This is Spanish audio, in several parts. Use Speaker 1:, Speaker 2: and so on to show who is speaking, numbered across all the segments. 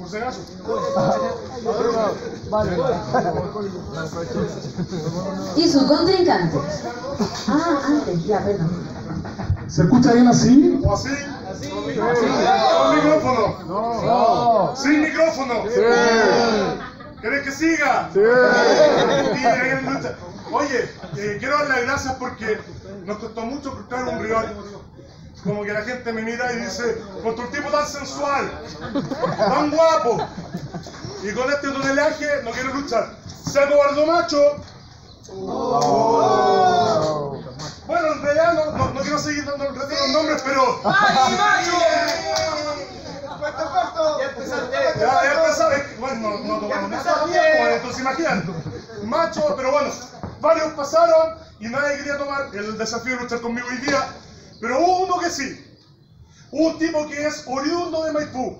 Speaker 1: por si acaso.
Speaker 2: Y su contrincante. Ah, antes, ya, perdón.
Speaker 1: ¿Se escucha bien así? ¿O así?
Speaker 3: Así.
Speaker 1: ¿Con micrófono?
Speaker 3: No.
Speaker 1: ¿Sin micrófono?
Speaker 3: Sí.
Speaker 1: ¿Querés que siga?
Speaker 3: Sí.
Speaker 1: Oye, quiero dar las gracias porque nos costó mucho buscar un rival. Como que la gente me mira y dice, contra un tipo tan sensual, tan guapo, y con este tonelaje no quiero luchar. Saco Bardomacho. Bueno, en realidad no quiero seguir dando el resto de los nombres, pero...
Speaker 3: ¡Ay, macho!
Speaker 1: Ya empezaron, bueno, no tomamos nada bien, entonces imagínate. Macho, pero bueno, varios pasaron y nadie quería tomar el desafío de luchar conmigo hoy día. Pero hubo uno que sí. Un tipo que es oriundo de Maipú.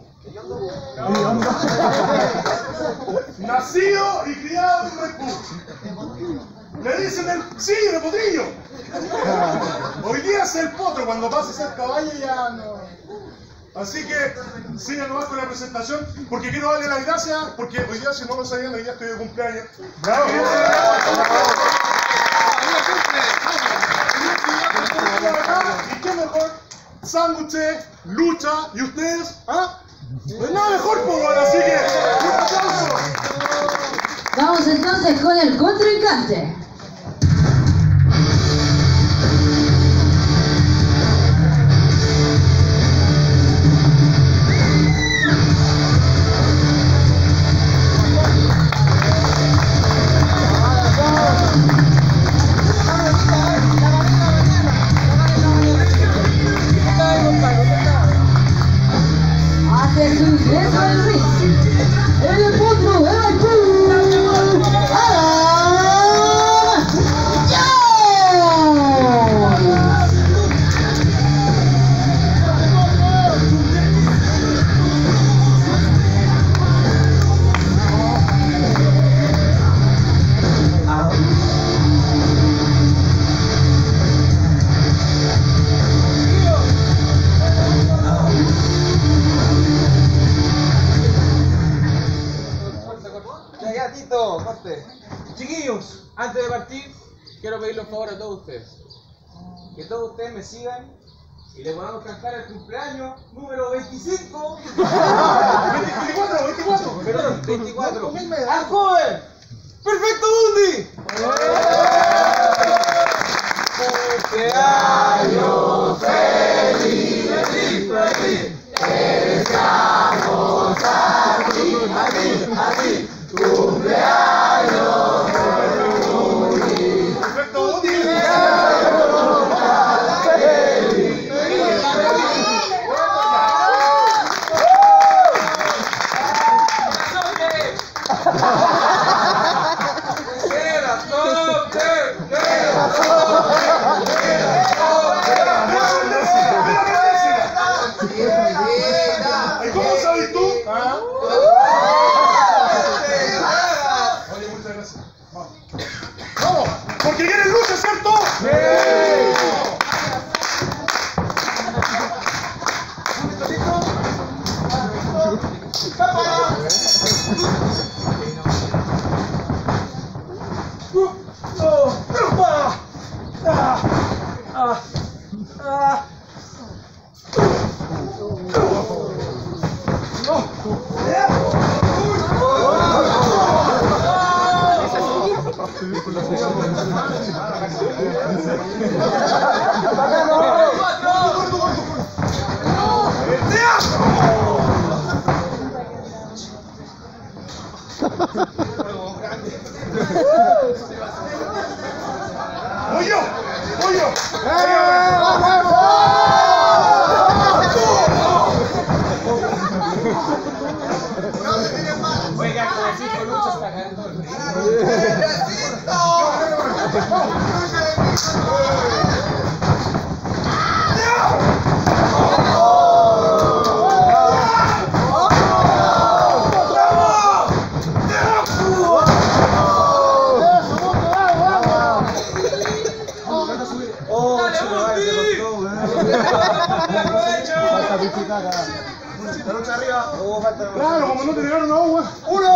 Speaker 1: Nacido y criado en Maipú. Le dicen el... Sí, de Potrillo. Hoy día es el potro, cuando pasa a ser caballo ya no... Así que sigan nomás con la presentación, porque quiero darle las gracias, porque hoy día, si no lo sabían, hoy día estoy de cumpleaños. ¡Bravo! ¿Y qué mejor? Sándwiches, lucha, ¿y ustedes? ¿Ah? Pues nada mejor, pues, así que un aplauso.
Speaker 2: Vamos entonces con el contrincante. Hace su ingreso al ring. El potro de Maipú.
Speaker 3: Ya, Tito, corte. Chiquillos, antes de partir, quiero pedirle un favor a todos ustedes. Que todos ustedes me sigan y le podamos cantar el cumpleaños número 25.
Speaker 1: 24.
Speaker 3: Perdón, 24. ¡Al joven! ¡Perfecto Mundi! ¡Cumpleaños feliz! ¡Feliz, feliz! ¡Que deseamos a ti! ¡Cumpleaños feliz!
Speaker 1: Perfecto, Udi. ¿Y cómo sabes tú? ¿Ah? Oye, muchas gracias. Vamos. ¡Vamos! ¡Porque quieres lucha, ¿cierto? ¡Sí! ¡Pollo! ¡Pollo!
Speaker 3: Oiga, como 5 luchas está cagando el ring. La lucha arriba.
Speaker 1: Claro, como no te tiraron agua.
Speaker 3: ¡Uno!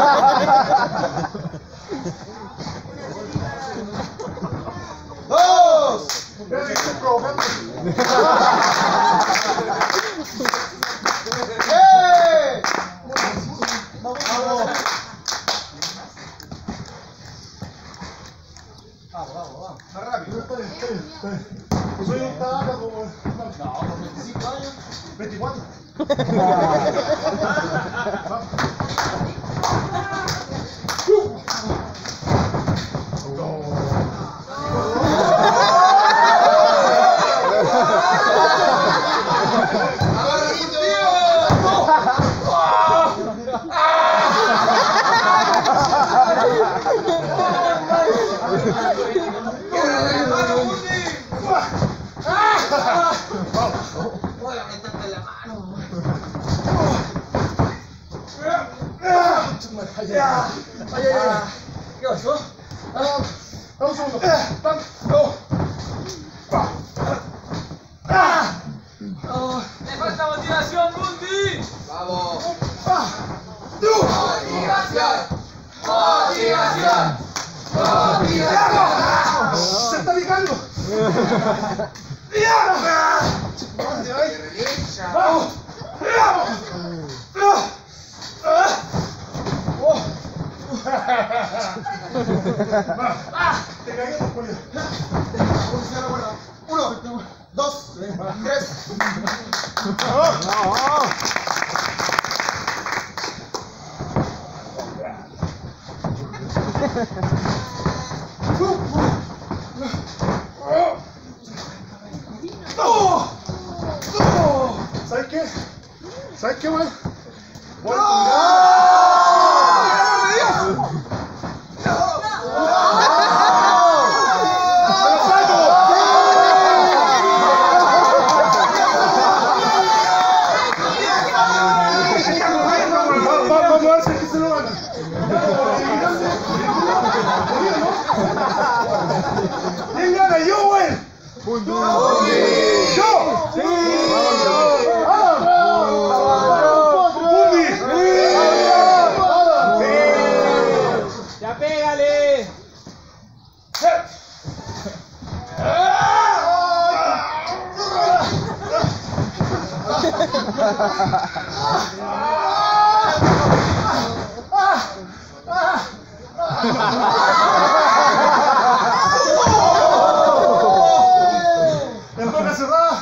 Speaker 3: ¡Dos!
Speaker 1: Provocando.
Speaker 3: Vamos. Vamos. Más rápido.
Speaker 1: Soy un tabaco como...
Speaker 3: No, con 25 años.
Speaker 1: 24.
Speaker 3: ¿Qué pasó?
Speaker 1: Un segundo.
Speaker 4: ¡Le falta motivación, Bundy!
Speaker 3: ¡Vamos!
Speaker 1: ¡Se está picando! ¡Vamos! Te cagué, Julio.
Speaker 3: 1, 2, 3.
Speaker 1: ¿Sabes qué? ¿Sabes qué, man? Voy vamos a ver si aquí se lo gana. ¿Quién gana? ¡Yo, güey! ¡Yo! ¡Sí!
Speaker 4: ¡Ya pégale!
Speaker 1: En boca cerrada.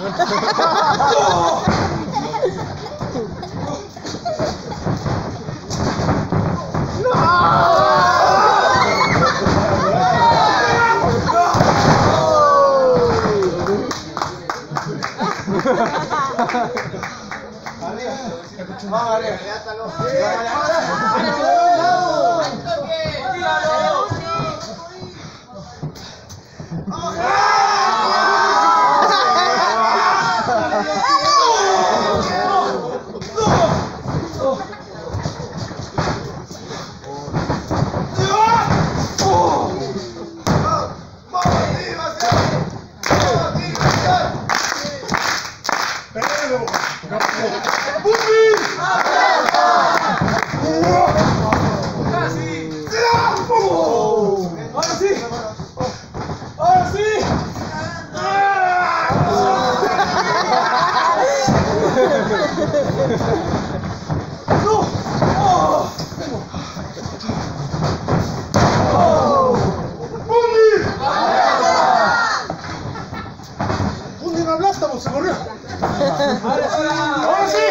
Speaker 1: Bundy me aplasta, pues se corrió. Ahora sí.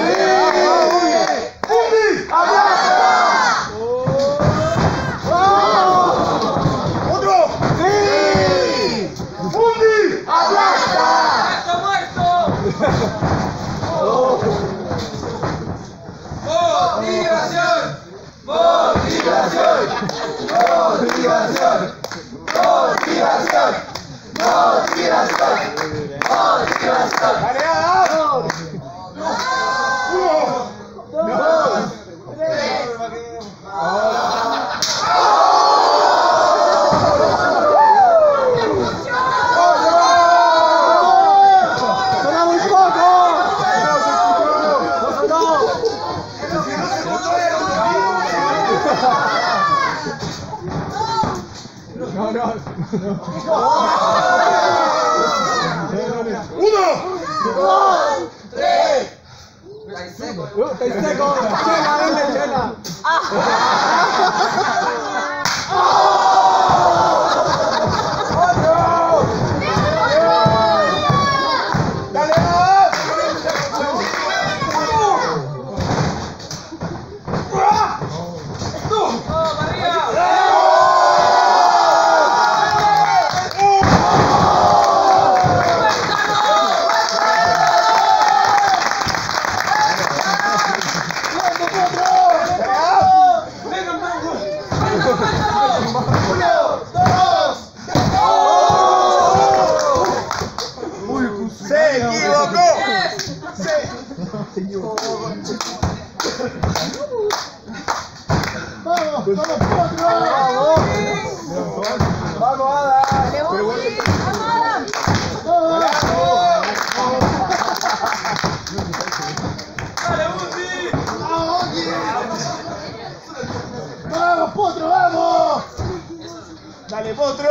Speaker 1: Bundy, aplasta. Otro. Sí. Bundy, aplasta.
Speaker 4: ¡Muerto! ¡Motivación! ¡Motivación!
Speaker 3: ¡Motivación! ¡Motivación! ¡Motivación! ¡Motivación!
Speaker 1: ¡Dale, ¡Uno!
Speaker 4: 2, 3.
Speaker 5: Estáis seco. Chela, dale, chela.
Speaker 1: ¡Se equivocó!
Speaker 5: Vamos, Ada.
Speaker 4: ¡Dale, Bundi!
Speaker 5: Vamos, Potro, vamos.
Speaker 1: ¡Dale, Potro!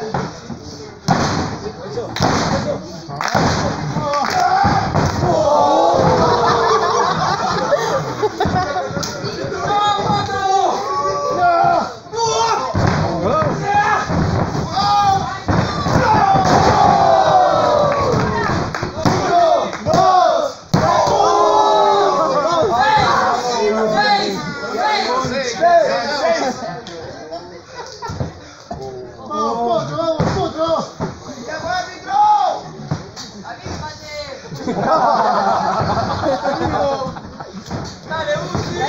Speaker 4: ¡Dale, Bundi!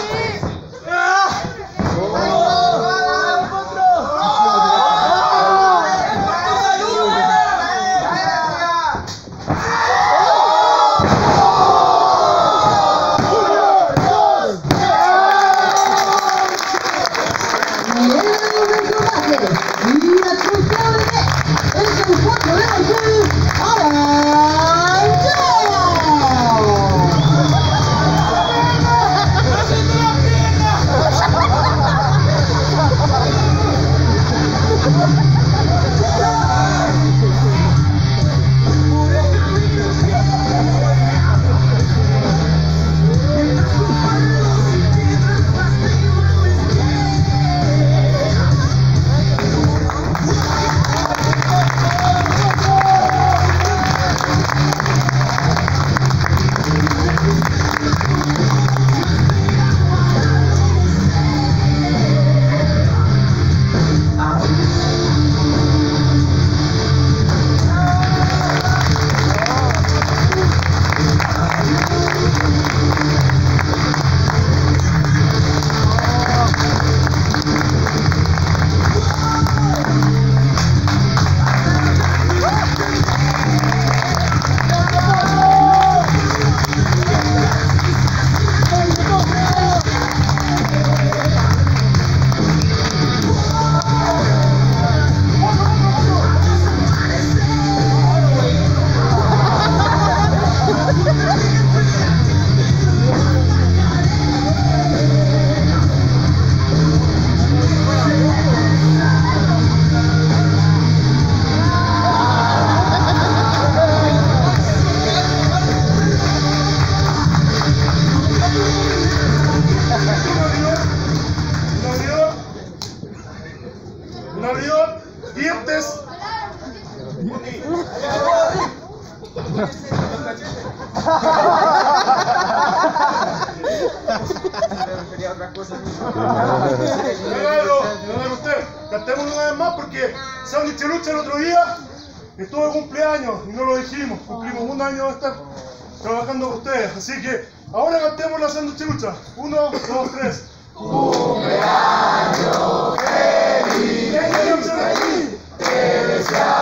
Speaker 4: Un abridor, dientes. No usted. Cantemos una vez más porque Sándwich Lucha el otro día estuvo de cumpleaños y no lo dijimos. Cumplimos un año de estar trabajando con ustedes. Así que ahora cantemos la Sándwich Lucha. 1, 2, 3. ¡Cumpleaños feliz! ¡Te deseamos!